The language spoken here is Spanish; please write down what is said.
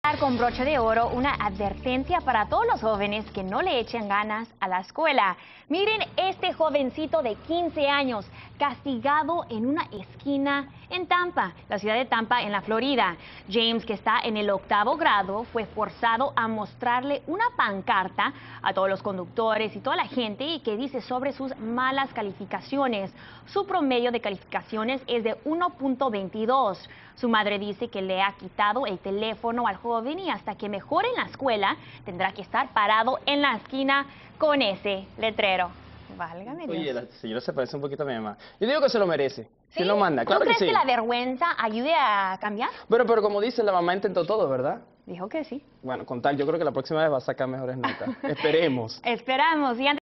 Con broche de oro, una advertencia para todos los jóvenes que no le echen ganas a la escuela. Miren este jovencito de 15 años castigado en una esquina en Tampa, la ciudad de Tampa, en la Florida. James, que está en el 8º grado, fue forzado a mostrarle una pancarta a todos los conductores y toda la gente y que dice sobre sus malas calificaciones. Su promedio de calificaciones es de 1.22. Su madre dice que le ha quitado el teléfono al joven y hasta que mejore en la escuela tendrá que estar parado en la esquina con ese letrero. Válgame Dios. Oye, la señora se parece un poquito a mi mamá. Yo digo que se lo merece. ¿Sí? Si lo manda, claro ¿Tú que crees sí. que la vergüenza ayude a cambiar? Pero como dice, la mamá intentó todo, ¿verdad? Dijo que sí. Bueno, con tal, yo creo que la próxima vez va a sacar mejores notas. Esperemos. Esperamos. Y antes